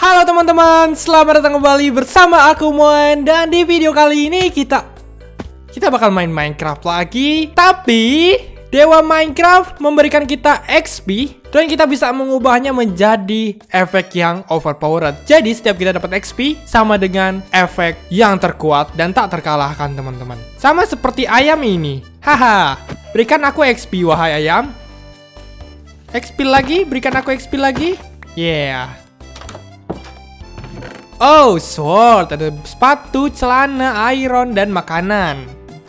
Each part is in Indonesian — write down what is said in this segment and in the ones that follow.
Halo teman-teman, selamat datang kembali bersama aku Moen. Dan di video kali ini kita bakal main Minecraft lagi. Tapi Dewa Minecraft memberikan kita XP dan kita bisa mengubahnya menjadi efek yang overpowered. Jadi setiap kita dapat XP sama dengan efek yang terkuat dan tak terkalahkan teman-teman. Sama seperti ayam ini. Haha, berikan aku XP wahai ayam. XP lagi, berikan aku XP lagi. Yeah. Oh, sword, ada sepatu, celana, iron, dan makanan.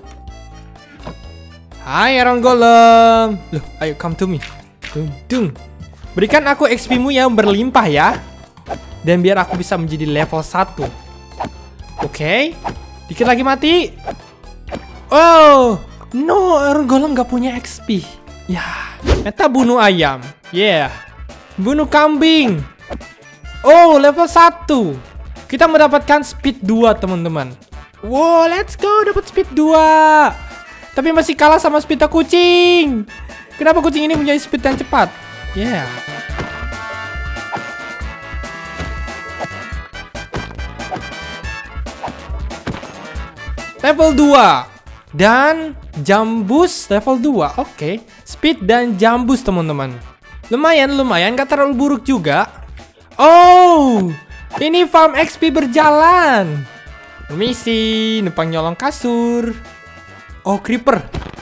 Hai Iron Golem. Loh, ayo come to me. Dung. Berikan aku XP-mu yang berlimpah ya. Dan biar aku bisa menjadi level 1. Oke. Dikit lagi mati. Oh, no, Iron Golem gak punya XP. Ya, kita bunuh ayam. Yeah. Bunuh kambing. Oh, level 1. Kita mendapatkan speed 2 teman-teman. Wow, let's go, dapat speed 2. Tapi masih kalah sama speed kucing. Kenapa kucing ini punya speed yang cepat? Yeah. Level 2. Dan jambus level 2. Oke. Speed dan jambus teman-teman. Lumayan, gak terlalu buruk juga. Oh, ini farm XP berjalan. Permisi, numpang nyolong kasur. Oh, creeper.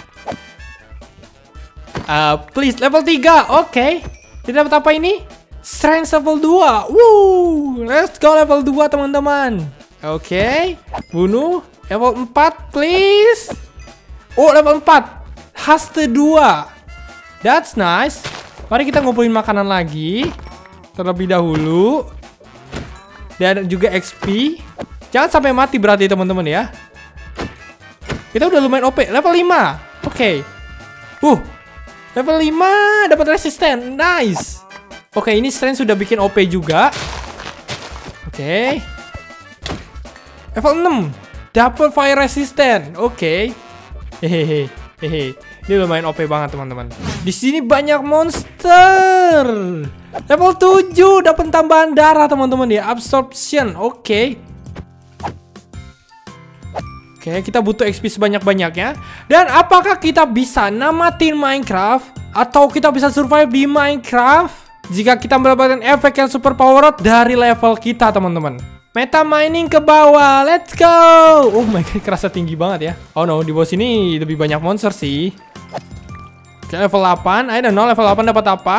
Please, level 3. Oke. Kita dapat apa ini? Strength level 2. Woo, let's go level 2 teman-teman. Oke. Bunuh. Level 4, please. Oh, level 4. Haste 2. That's nice. Mari kita ngumpulin makanan lagi terlebih dahulu. Dan juga XP. Jangan sampai mati berarti teman-teman ya. Kita udah lumayan OP. Level 5. Oke. Level 5 dapat resisten. Nice. Oke, ini strength sudah bikin OP juga. Oke. Level 6. Double fire resistant. Oke. Hehehe. Ini lumayan OP banget teman-teman. Di sini banyak monster. Level 7 dapat tambahan darah teman-teman ya. Absorption. Oke, kita butuh XP sebanyak-banyaknya. Dan apakah kita bisa namatin Minecraft atau kita bisa survive di Minecraft jika kita mendapatkan efek yang super powered dari level kita teman-teman? Meta mining ke bawah. Let's go. Oh my god, kerasa tinggi banget ya. Oh no, di bawah sini lebih banyak monster sih. Oke, level 8. I don't know level 8 dapat apa.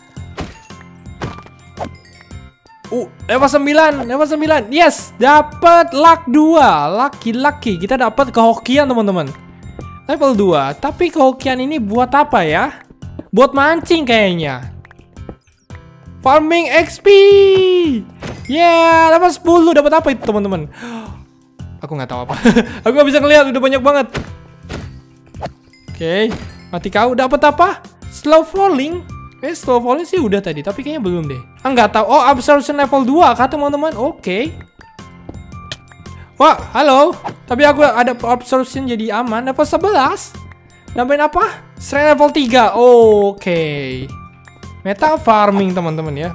Level 9. Yes, dapat luck 2. Lucky. Kita dapat kehokian teman-teman. Level 2. Tapi kehokian ini buat apa ya? Buat mancing kayaknya. Farming XP. Yeah, level 10 dapat apa itu teman-teman? Aku nggak tahu apa. Aku nggak bisa ngeliat, udah banyak banget. Oke, mati kau. Dapat apa? Slow falling. Slow falling sih udah tadi, tapi kayaknya belum deh. Nggak tahu. Oh, absorption level 2 kah teman-teman? Oke. Wah, halo. Tapi aku ada absorption jadi aman. Level 11. Nambahin apa? Strength level 3. Oke. Meta farming teman-teman ya.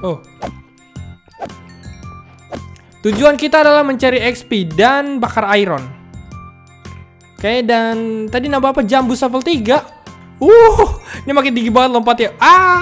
Tujuan kita adalah mencari XP dan bakar iron. Oke, dan tadi nambah apa? Jambus level 3. Ini makin tinggi banget lompat ya.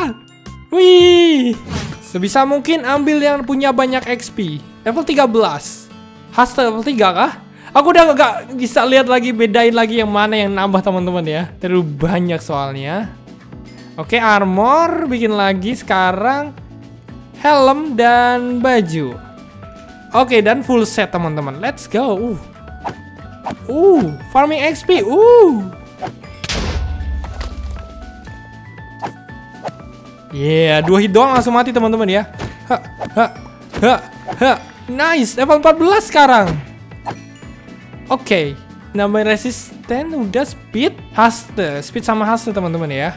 Wih. Sebisa mungkin ambil yang punya banyak XP. Level 13. Haste level 3 kah? Aku udah gak bisa lihat lagi, bedain lagi yang mana yang nambah teman-teman ya. Terlalu banyak soalnya. Oke, armor bikin lagi sekarang. Helm dan baju. Oke, dan full set teman-teman. Let's go. Farming XP. Yeah, 2 hit doang langsung mati teman-teman ya. Nice, level 14 sekarang. Oke, nambahin resisten udah, speed, haste. Speed sama haste teman-teman ya.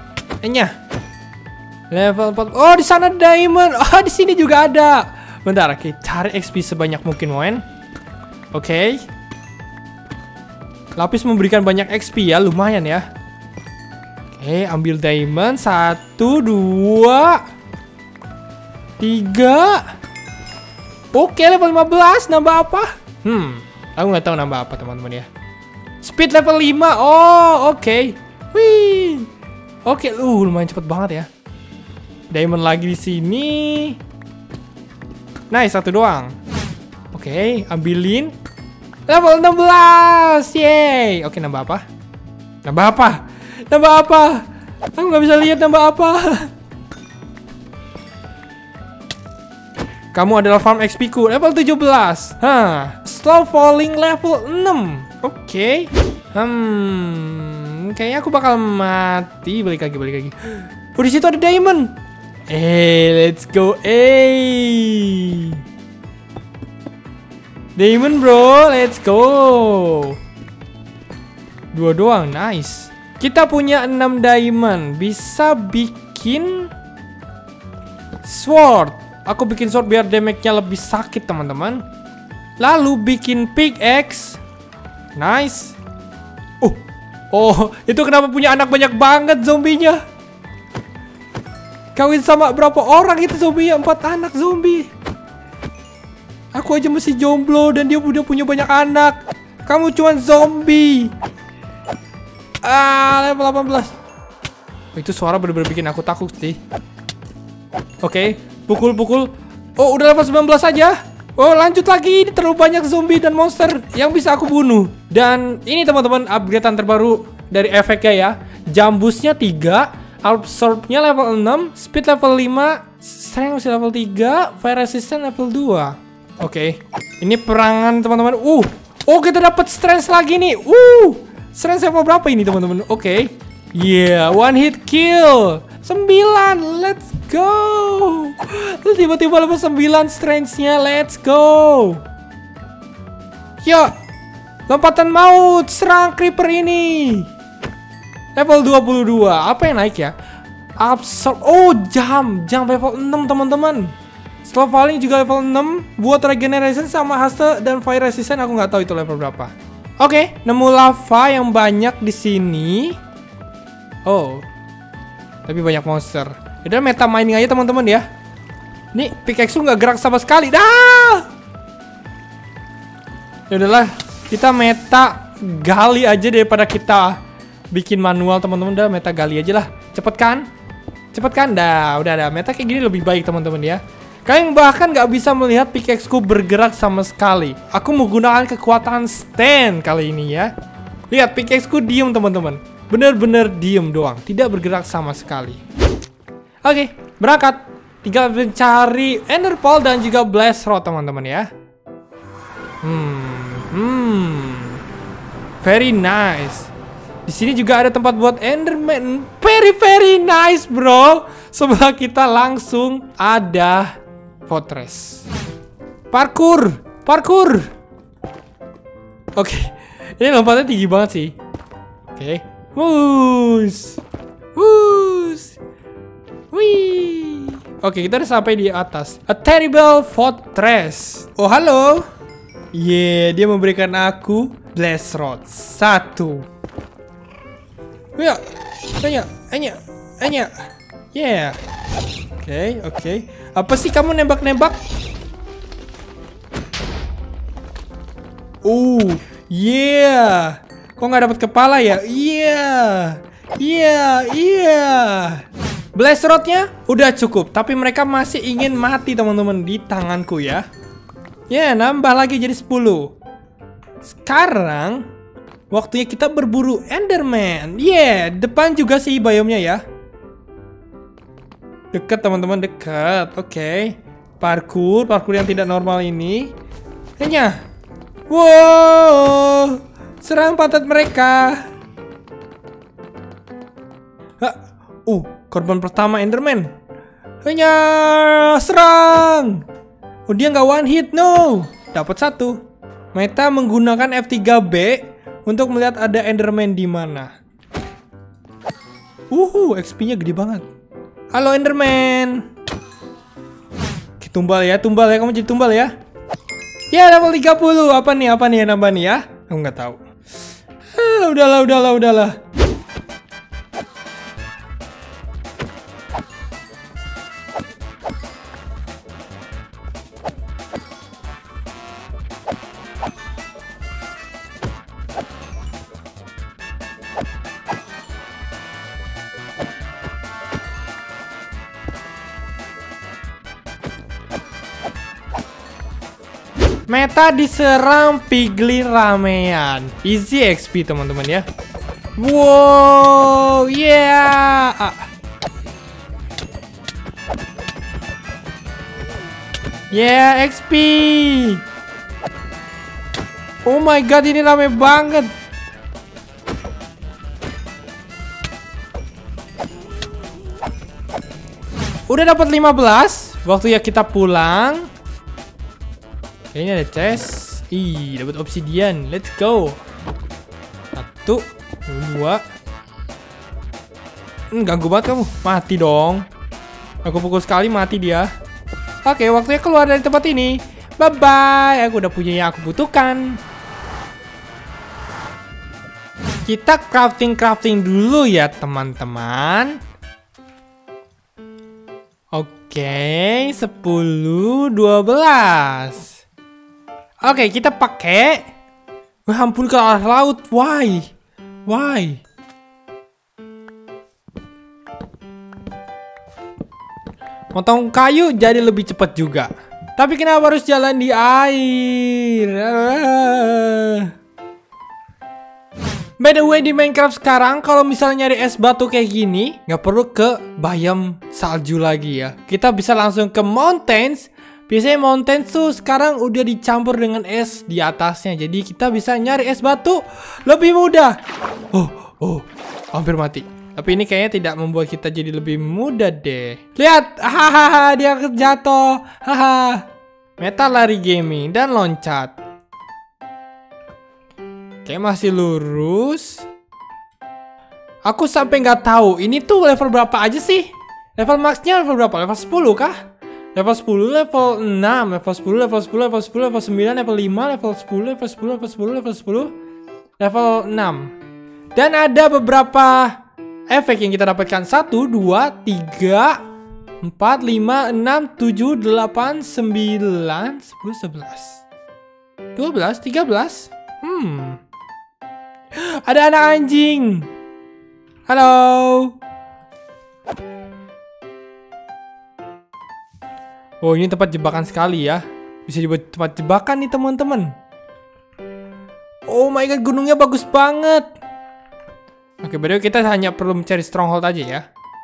Level 4. Oh, di sana diamond. Oh, di sini juga ada. Bentar, oke, cari XP sebanyak mungkin, Moen. Oke. Lapis memberikan banyak XP ya, lumayan ya. Oke, ambil diamond. 1, 2, 3. Oke, level 15. Nambah apa? Aku nggak tahu nambah apa teman-teman ya. Speed level 5. Oh, oke. Wih. Oke, lumayan cepet banget ya. Diamond lagi di sini. Nice, satu doang. Oke, ambilin. Level 16. Yeay. Oke, nambah apa? Nambah apa? Nambah apa? Aku nggak bisa lihat nambah apa. Kamu adalah farm XP ku. Level 17. Slow falling level 6. Oke. Kayaknya aku bakal mati. Balik lagi. Oh, di situ ada diamond. Let's go. Diamond, bro. Let's go. 2 doang. Nice. Kita punya 6 diamond. Bisa bikin sword. Aku bikin sword biar damage-nya lebih sakit, teman-teman. Lalu bikin pickaxe. Nice. Oh, itu kenapa punya anak banyak banget zombinya? Kawin sama berapa orang itu zombinya? 4 anak zombie. Aku aja masih jomblo dan dia udah punya banyak anak. Kamu cuma zombie. Level 18. Itu suara bener-bener bikin aku takut sih. Oke, pukul. Oh, udah level 19 aja. Oh, lanjut lagi. Ini terlalu banyak zombie dan monster yang bisa aku bunuh. Dan ini teman-teman upgradean terbaru dari efeknya ya. Jambusnya 3, absorbnya level 6, speed level 5, strength masih level 3, fire resistance level 2. Oke. Ini perangan teman-teman. Oh, kita dapat strength lagi nih. Strength level berapa ini teman-teman? Oke. Yeah, one hit kill. 9, let's go. Tiba-tiba level 9 strength-nya, let's go. Yuk, lompatan maut, serang creeper ini. Level 22, apa yang naik ya? Absorb, jam level 6 teman-teman. Slow falling juga level 6, buat regeneration sama haste dan fire resistance aku nggak tahu itu level berapa. Oke, nemu lava yang banyak di sini. Tapi banyak monster. Udah meta mining aja teman-teman ya. Nih pickaxe nggak gerak sama sekali. Ya udahlah, kita meta gali aja daripada kita bikin manual teman-teman. Udah meta gali aja lah. Cepet kan? Udah meta kayak gini lebih baik teman-teman ya. Kalian bahkan nggak bisa melihat pickaxe ku bergerak sama sekali. Aku menggunakan kekuatan stand kali ini ya. Lihat pickaxe ku diem teman-teman. Bener-bener diem doang, tidak bergerak sama sekali. Oke, berangkat. Tinggal mencari ender pearl dan juga blast rod teman-teman ya. Very nice. Di sini juga ada tempat buat enderman. Very nice, bro. Sebelah kita langsung ada fortress. Parkour. Oke. Ini lompatnya tinggi banget sih. Oke. Wih. Oke, kita udah sampai di atas. A terrible fortress. Oh, halo. Dia memberikan aku blast rod 1. Anya. Yeah. Oke. Apa sih kamu nembak-nembak? Yeah. Kok nggak dapat kepala ya? Iya. Blast rodnya udah cukup, tapi mereka masih ingin mati teman-teman di tanganku ya. Nambah lagi jadi 10. Sekarang waktunya kita berburu Enderman. Depan juga sih biomnya ya. Dekat teman-teman, dekat. Oke. Parkour yang tidak normal ini. Wow. Serang pantat mereka. Korban pertama Enderman. Serang. Dia nggak one hit, no. Dapat 1. Meta menggunakan F3B untuk melihat ada Enderman di mana. XP-nya gede banget. Halo Enderman. Oke, tumbal ya. Kamu jadi tumbal ya. Level 30. Apa nih yang nambah nih ya? Aku nggak tahu. Udahlah. Meta diserang Piglin ramean. Easy XP teman-teman ya. Wow, yeah. Yeah, XP. Oh my god, ini rame banget. Udah dapat 15. Waktu ya kita pulang. Kayaknya ada chest. Ih, dapat obsidian. Let's go. 1, 2. Ganggu banget kamu. Mati dong. Aku pukul sekali mati dia. Oke, waktunya keluar dari tempat ini. Bye bye. Aku udah punya yang aku butuhkan. Kita crafting dulu ya teman-teman. Oke, 10, 12. Oke, kita pakai. Wah, ampun, ke arah laut. Why? Potong kayu jadi lebih cepat juga. Tapi kenapa harus jalan di air? By the way, di Minecraft sekarang kalau misalnya nyari es batu kayak gini, nggak perlu ke biome salju lagi ya. Kita bisa langsung ke mountains. Biasanya mountains tuh sekarang udah dicampur dengan es di atasnya. Jadi kita bisa nyari es batu lebih mudah. Oh, hampir mati. Tapi ini kayaknya tidak membuat kita jadi lebih mudah deh. Lihat, hahaha, dia jatuh. Haha. Meta lari gaming dan loncat. Oke, masih lurus. Aku sampai nggak tahu ini tuh level berapa aja sih? Level maxnya level berapa? Level 10 kah? Level 10, level 6, level 10, level 10, level 10, level 9, level 5, level 10, level 10, level 10, level 10, level 6. Dan ada beberapa efek yang kita dapatkan. 1, 2, 3, 4, 5, 6, 7, 8, 9, 10, 11, 12, 13. Ada anak anjing. Halo. Oh, ini tempat jebakan sekali ya. Bisa dibuat tempat jebakan nih teman-teman. Oh my god, gunungnya bagus banget. Oke, berarti kita hanya perlu mencari stronghold aja ya.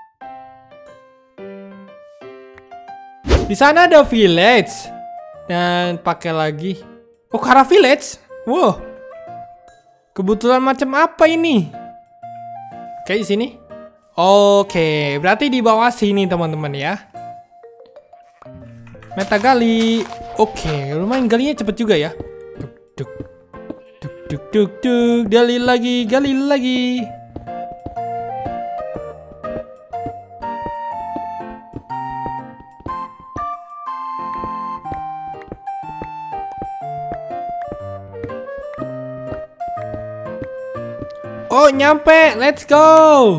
Di sana ada village. Dan pakai lagi. Oh, Kara village. Wow. Kebetulan macam apa ini? Oke, di sini. Oke, berarti di bawah sini teman-teman ya. Meta gali. Oke, lumayan galinya cepet juga ya. Duk. Gali lagi. Oh, nyampe. Let's go.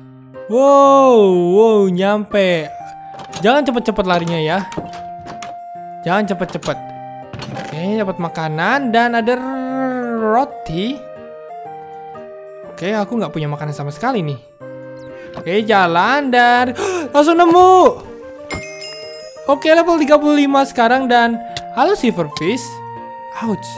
Wow, nyampe. Jangan cepet-cepet larinya ya. Jangan cepet-cepet. Oke, dapat makanan dan ada roti. Oke, aku nggak punya makanan sama sekali nih. Oke, jalan dan langsung nemu. Oke, level 35 sekarang dan halo silverfish. Ouch.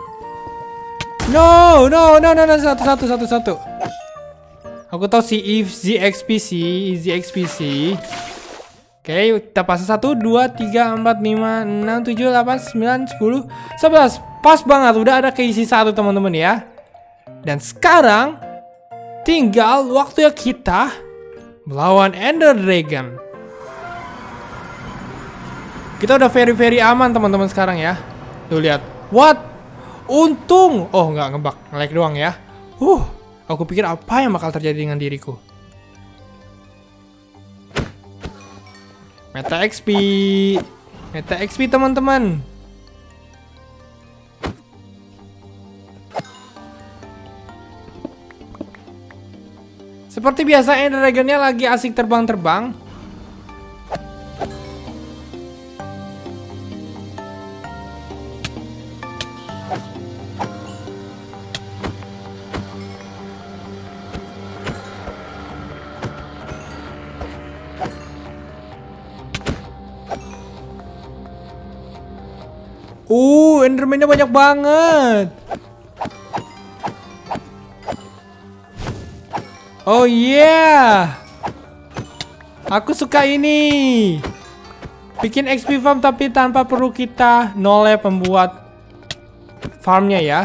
No, satu. Aku tahu si ZXPC. Oke, kita pasang 1, 2, 3, 4, 5, 6, 7, 8, 9, 10, 11. Pas banget, udah ada keisi 1 teman-teman ya. Dan sekarang tinggal waktu kita melawan Ender Dragon. Kita udah very aman teman-teman sekarang ya. Tuh lihat. What? Untung. Oh, nggak ngebug, nge-lag doang ya. Aku pikir apa yang bakal terjadi dengan diriku. Meta XP teman-teman. Seperti biasa Ender Dragon-nya lagi asik terbang-terbang. Enderman-nya banyak banget. Oh yeah. Aku suka ini. Bikin XP farm tapi tanpa perlu kita nolep pembuat farmnya ya.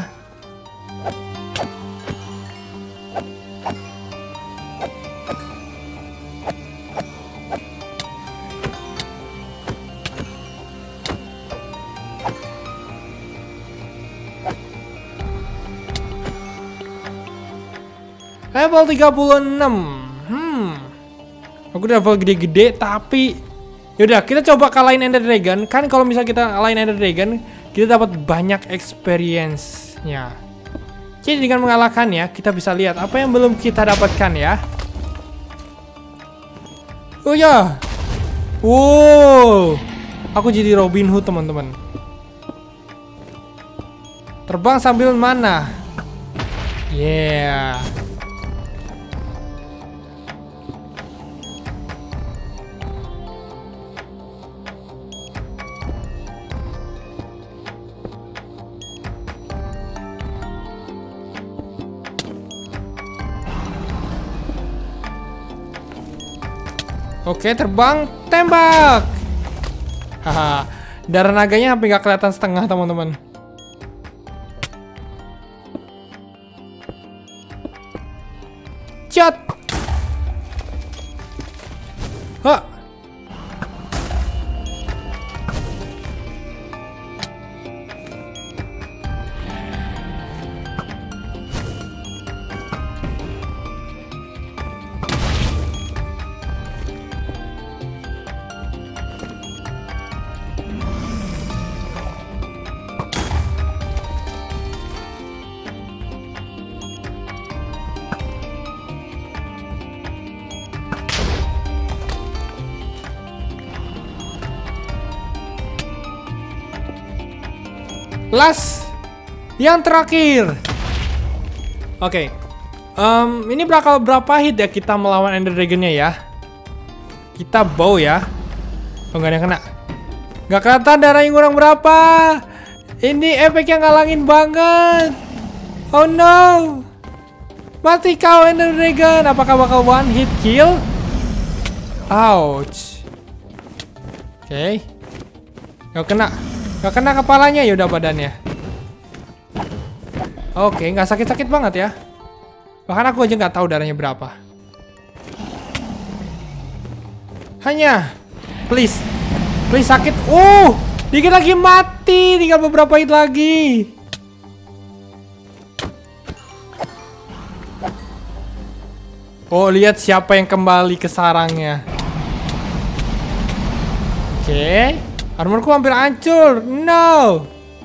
Level 36. Aku udah level gede-gede tapi yaudah kita coba kalahin Ender Dragon. Kan kalau misal kita kalahin Ender Dragon, kita dapat banyak experience-nya. Jadi dengan mengalahkannya, kita bisa lihat apa yang belum kita dapatkan ya. Oh ya. Wow. Aku jadi Robin Hood, teman-teman. Terbang sambil mana? Yeah. Oke, terbang, tembak. Haha, darah naganya hampir gak kelihatan setengah, teman-teman. Shot. Hah. Last, yang terakhir. Oke, ini bakal berapa hit ya kita melawan Ender Dragon-nya ya? Kita bow ya. Oh, nggak ada yang kena. Nggak kelihatan darah yang kurang berapa. Ini efek yang ngalangin banget. Oh no. Mati kau Ender Dragon. Apakah bakal one hit kill? Ouch. Oke. Nggak kena. Gak kena kepalanya, ya udah badannya. Oke, nggak sakit-sakit banget ya. Bahkan aku aja nggak tahu darahnya berapa. Hanya, please sakit. Dikit lagi mati, tinggal beberapa hit lagi. Oh, lihat siapa yang kembali ke sarangnya. Oke. Armorku hampir hancur. No.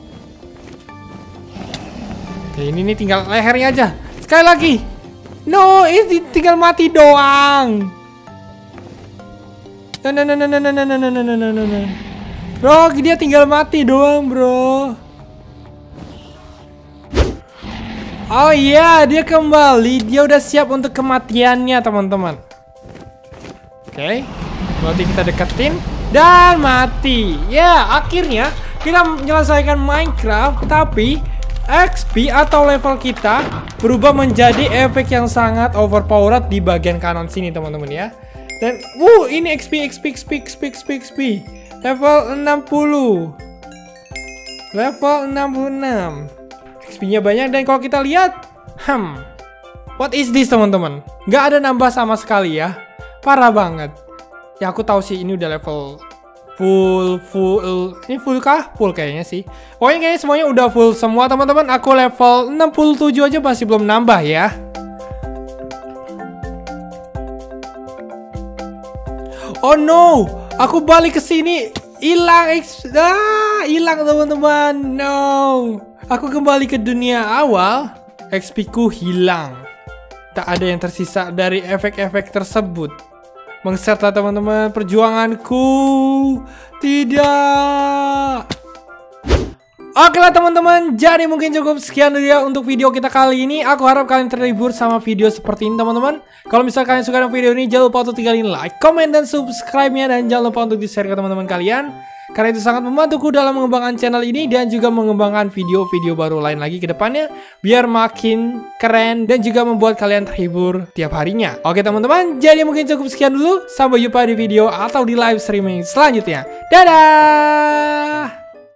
Oke, ini tinggal lehernya aja. Sekali lagi. No, ini tinggal mati doang. No. Bro, dia tinggal mati doang, bro. Oh iya, dia kembali. Dia udah siap untuk kematiannya, teman-teman. Oke. Berarti kita deketin. Dan mati. Ya, akhirnya kita menyelesaikan Minecraft. Tapi XP atau level kita berubah menjadi efek yang sangat overpowered di bagian kanan sini, teman-teman ya. Dan ini XP. Level 60. Level 66. XP-nya banyak. Dan kalau kita lihat, what is this, teman-teman? Nggak ada nambah sama sekali ya. Parah banget. Ya aku tahu sih ini udah level full. Ini full kah? Full kayaknya sih. Pokoknya kayaknya semuanya udah full semua, teman-teman. Aku level 67 aja masih belum nambah ya. Oh no, aku balik ke sini hilang hilang, teman-teman. No. Aku kembali ke dunia awal, XP ku hilang. Tak ada yang tersisa dari efek-efek tersebut. Mengserta teman-teman perjuanganku. Tidak. Oke lah teman-teman, jadi mungkin cukup sekian dulu ya untuk video kita kali ini. Aku harap kalian terhibur sama video seperti ini teman-teman. Kalau misalnya kalian suka dengan video ini, jangan lupa untuk tinggalin like, comment, dan subscribe-nya. Dan jangan lupa untuk di-share ke teman-teman kalian, karena itu sangat membantuku dalam mengembangkan channel ini dan juga mengembangkan video-video baru lain lagi ke depannya, biar makin keren dan juga membuat kalian terhibur tiap harinya. Oke teman-teman, jadi mungkin cukup sekian dulu. Sampai jumpa di video atau di live streaming selanjutnya. Dadah!